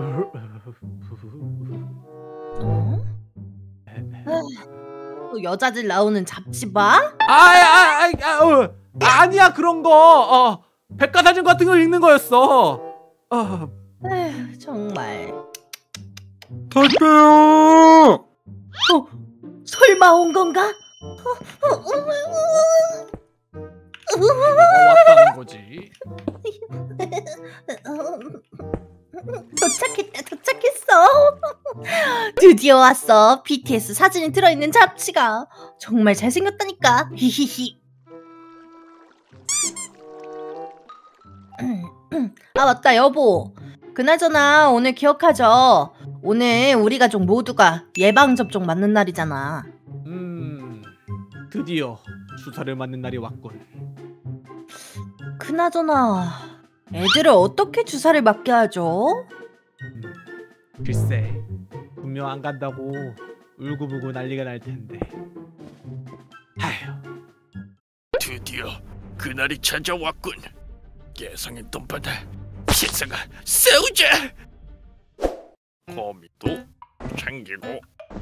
어? 또 여자들 나오는 잡지 봐? 아니야 그런 거. 백과사전 같은 거 읽는 거였어. 에휴, 정말. 택배요. 설마 온 건가? 뭐가 왔다는 거지? 도착했어. 드디어 왔어. BTS 사진이 들어있는 잡지가. 정말 잘생겼다니까. 히히히. 아 맞다 여보. 그나저나 오늘 기억하죠? 오늘 우리 가족 모두가 예방접종 맞는 날이잖아. 드디어 주사를 맞는 날이 왔군. 그나저나 애들을 어떻게 주사를 맞게 하죠? 글쎄, 분명 안 간다고 울고불고 난리가 날 텐데. 아휴. 드디어 그날이 찾아왔군. 예상했던 바다 세상아 싸우자. 거미도 챙기고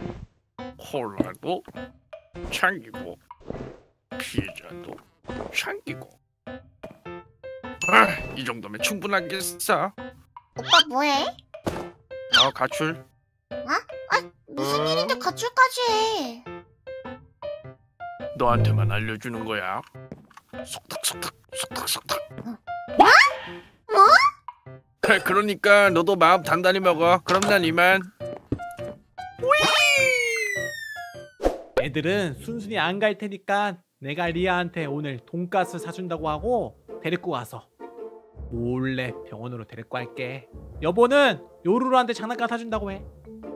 콜라도 챙기고 피자도 챙기고. 이 정도면 충분하겠어. 오빠 뭐해? 가출. 무슨 일인데 가출까지 해? 너한테만 알려주는 거야. 속닥속닥 속닥속닥. 뭐? 그러니까 너도 마음 단단히 먹어. 그럼 난 이만. 애들은 순순히 안 갈 테니까 내가 리아한테 오늘 돈가스 사준다고 하고 데리고 가서 몰래 병원으로 데리고 갈게. 여보는 요루루한테 장난감 사준다고 해.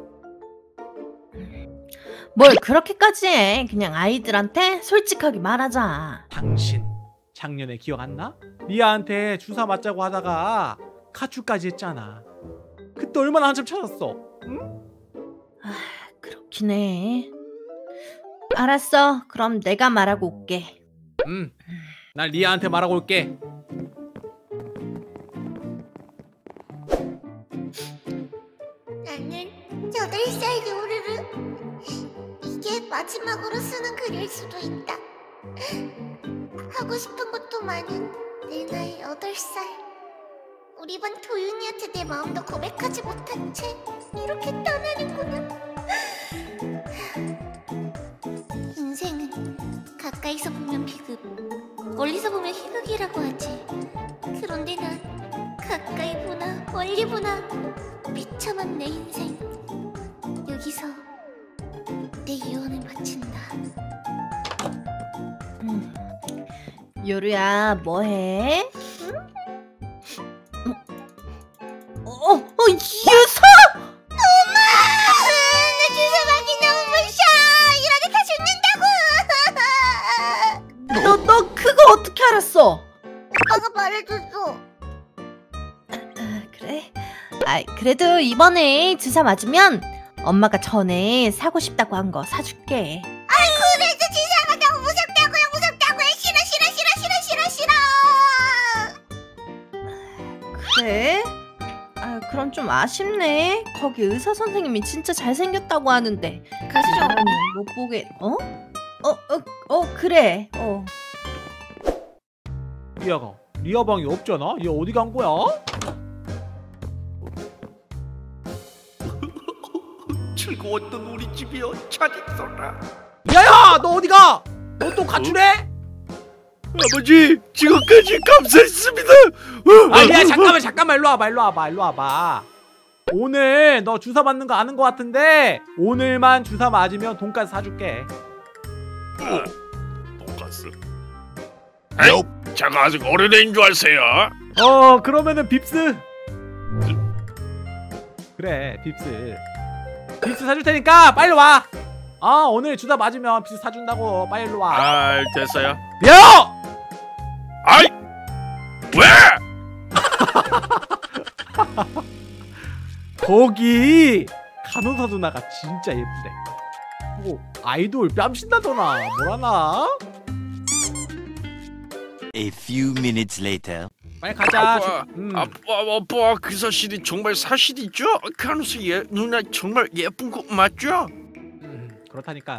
뭘 그렇게까지 해. 그냥 아이들한테 솔직하게 말하자. 당신 작년에 기억 안 나? 리아한테 주사 맞자고 하다가 카츄까지 했잖아. 그때 얼마나 한참 찾았어. 응? 그렇긴 해. 알았어. 그럼 내가 말하고 올게. 난 리아한테 말하고 올게. 나는 8살 요르르. 이게 마지막으로 쓰는 글일 수도 있다. 하고 싶은 것도 많은 내 나이 8살. 우리 반 도윤이한테 내 마음도 고백하지 못한 채 이렇게 떠나는구나. 인생은 가까이서 보면 비극, 멀리서 보면 희극이라고 하지. 그런데 난 가까이 보나 멀리 보나 비참한 내 인생. 여기서 내 유언을 마친다. 요루야 뭐해? 유서! 엄마! 나 주사 맞기 너무 무서워! 이러니까 죽는다고! 너 그거 어떻게 알았어? 오빠가 말해줬어. 그래? 그래도 이번에 주사 맞으면 엄마가 전에 사고 싶다고 한 거 사줄게. 그래도 주사가 너무 무섭다고요. 무섭다고요. 싫어. 그래? 그럼 좀 아쉽네. 거기 의사 선생님이 진짜 잘생겼다고 하는데 가시죠. 못 보게. 그래. 리아 방이 없잖아? 얘 어디 간 거야? 즐거웠던 우리 집이여 잘 있어라. 야야, 너 어디 가? 너 또 가출해? 아버지 지금까지 감사했습니다. 리아 잠깐만 일로 와봐. 오늘 너 주사 맞는 거 아는 거 같은데 오늘만 주사 맞으면 돈까스 사줄게. 돈가스? 제가 아직 어린애인 줄 아세요? 그러면은 빕스. 그래, 빕스 사줄 테니까 빨리 와. 오늘 주사 맞으면 빕스 사준다고. 빨리 일로 와. 됐어요. 야! 아이 왜? 거기 간호사 누나가 진짜 예쁘대. 아이돌 뺨신다더나 뭐라나? A few minutes later. 빨리 가자. 아빠 그 사실이 정말 사실이죠? 간호사 누나 정말 예쁜 거 맞죠? 그렇다니까.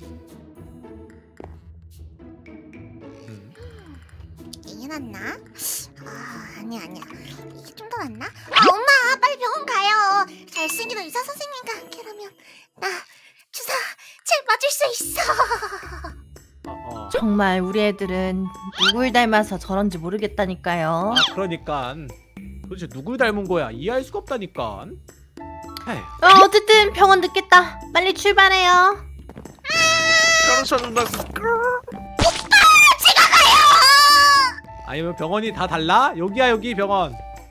이게 낫나? 아니야. 이게 좀 더 낫나? 엄마 빨리 병원 가요. 잘생긴 의사 선생님과 함께라면 나 주사 잘 맞을 수 있어. 정말 우리 애들은 누굴 닮아서 저런지 모르겠다니까요. 그러니까 도대체 누굴 닮은 거야? 이해할 수가 없다니까. 어쨌든 병원 늦겠다. 빨리 출발해요. 간호사 누나 제가 가요. 아니면 병원이 다 달라? 여기야 여기 병원.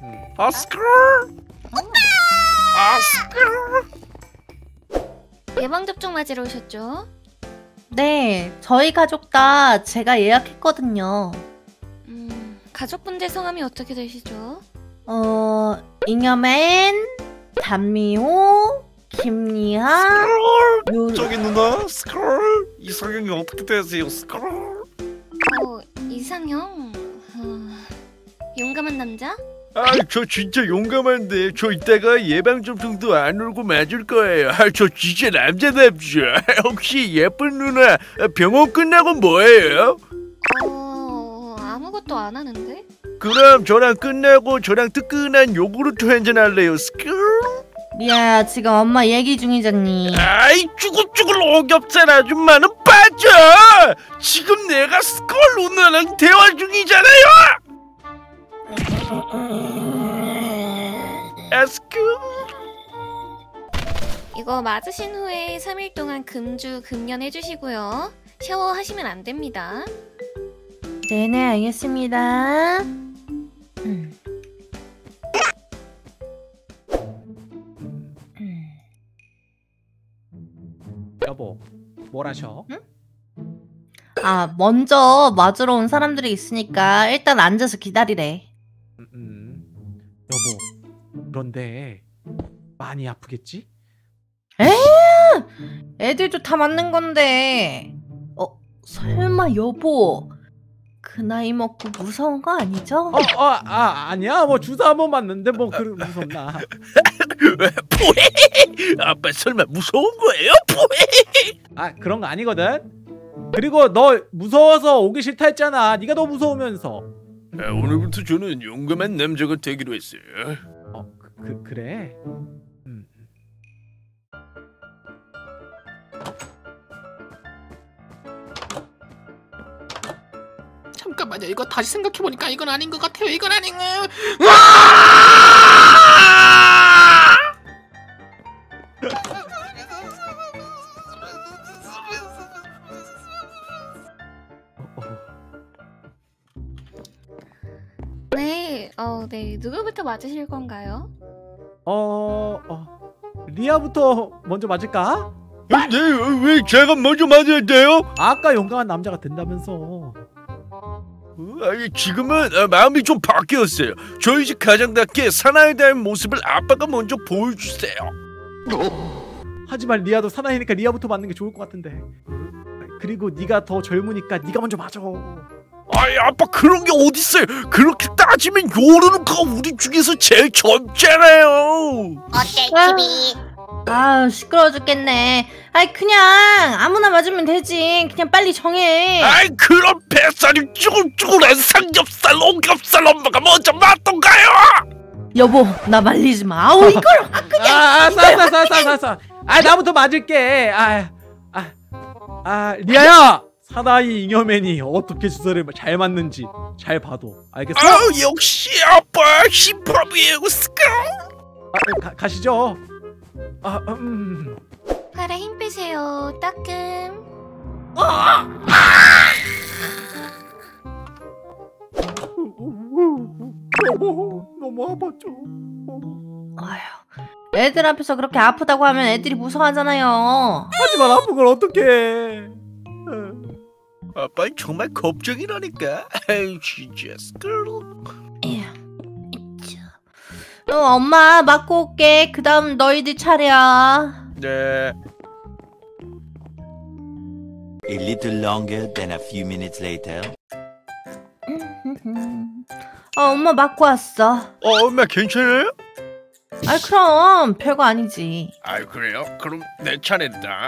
예방접종 맞으러 오셨죠? 네, 저희 가족 다 제가 예약했거든요. 가족분들 성함이 어떻게 되시죠? 잉여맨, 단미호, 김리하, 저기 누나 스크롤 이성형이 어떻게 되세요? 스크롤 이상형? 용감한 남자? 저 진짜 용감한데 저 이따가 예방접종도 안 울고 맞을 거예요. 저 진짜 남자답죠. 혹시 예쁜 누나 병원 끝나고 뭐해요? 아무것도 안 하는데? 그럼 저랑 끝나고 저랑 뜨끈한 요구르트 한잔 할래요. 스크롤 리아야, 지금 엄마 얘기 중이잖니. 아이 쭈글쭈글 오겹살 아줌마는 빠져. 지금 내가 스콜 누나랑 대화 중이잖아요. 에스큐 이거 맞으신 후에 3일 동안 금주 금연 해주시고요. 샤워하시면 안 됩니다. 네네, 알겠습니다. 여보, 뭘 하셔? 먼저 맞으러 온 사람들이 있으니까 일단 앉아서 기다리래. 여보, 그런데 많이 아프겠지? 애들도 다 맞는 건데. 설마 여보, 그 나이 먹고 무서운 거 아니죠? 아니야. 뭐 주사 한번 맞는데 뭐 무섭나? 포해. 아빠 설마 무서운 거예요? 포해. 그런 거 아니거든. 그리고 너 무서워서 오기 싫다 했잖아. 네가 더 무서우면서. 오늘부터 저는 용감한 남자가 되기로 했어요. 그래? 잠깐만요. 이거 다시 생각해보니까 이건 아닌 것 같아요. 이건 아닌 거예요. 네. 누구부터 맞으실 건가요? 리아부터 먼저 맞을까? 네, 왜 제가 먼저 맞아야 돼요? 아까 용감한 남자가 된다면서. 지금은 마음이 좀 바뀌었어요. 저희 집 가장답게 사나이에 대한 모습을 아빠가 먼저 보여주세요. 하지만 리아도 사나이니까 리아부터 맞는 게 좋을 것 같은데. 그리고 네가 더 젊으니까 네가 먼저 맞아. 아빠 그런 게 어딨어요. 그렇게 따지면 요루루가 우리 중에서 제일 젊잖아요. 어때 TV? 시끄러워 죽겠네. 그냥 아무나 맞으면 되지. 그냥 빨리 정해. 그럼 뱃살이 쭈글쭈글한 삼겹살, 오겹살 엄마가 먼저 맞던가요? 여보, 나 말리지 마. 이걸 그냥. 싸. 나부터 맞을게. 리아야. 사나이 잉여맨이 어떻게 주사를 잘 맞는지 잘 봐도 알겠어? 역시 아빠 힙합이에요. 가시죠. 팔에 힘 빼세요. 따끔. 너무 아팠죠. 애들 앞에서 그렇게 아프다고 하면 애들이 무서워하잖아요. 하지만 아픈 걸 어떡해. 아빠 정말 걱정이라니까. 진짜 엄마 맞고 올게. 그 다음 너희들 차례야. 네. A little longer than a few minutes later. 엄마 맞고 왔어. 엄마 괜찮아요? 아, 그럼 별거 아니지. 아유 그래요? 그럼 내 차례다.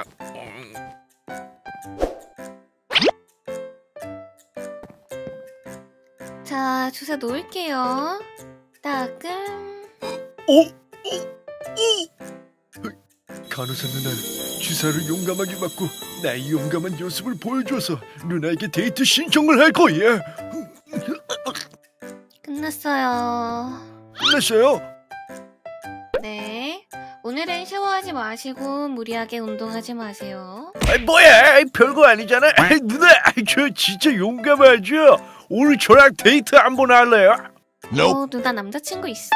자, 주사 놓을게요. 따끔. 간호사 누나 주사를 용감하게 맞고 나의 용감한 모습을 보여줘서 누나에게 데이트 신청을 할 거야. 끝났어요. 끝났어요? 네. 오늘은 샤워하지 마시고 무리하게 운동하지 마세요. 뭐야 별거 아니잖아. 누나 저 진짜 용감하죠? 오늘 저랑 데이트 한번 할래요? 누나 남자친구 있어?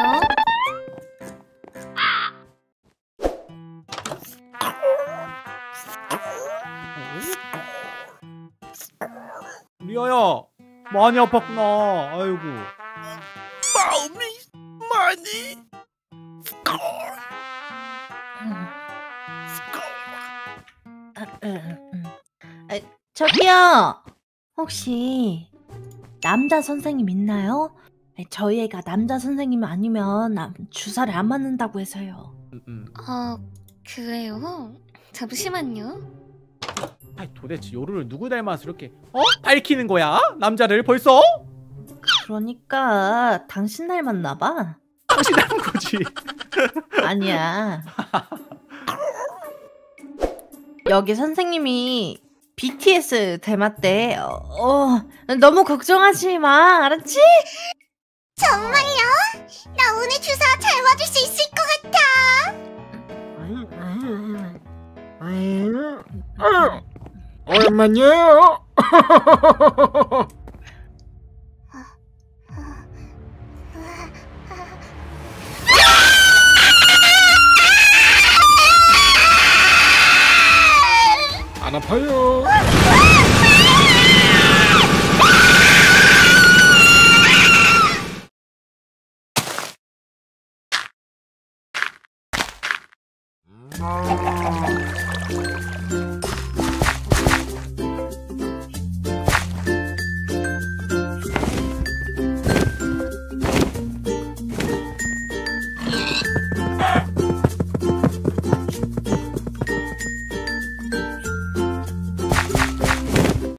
리아야, 많이 아팠구나. 아이고. 마음이 많이 저기요. 혹시 남자 선생님 있나요? 저희 애가 남자 선생님 아니면 주사를 안 맞는다고 해서요. 그래요? 잠시만요. 아이, 도대체 요루를 누구 닮아서 이렇게 밝히는 거야? 남자를 벌써? 그러니까 당신 닮았나 봐. 당신 닮은 거지. 아니야. 여기 선생님이 BTS 닮았대. 너무 걱정하지 마. 알았지? 정말요? 나 오늘 주사 잘 맞을 수 있을 것 같아. 오랜만이에요. 안 아파요.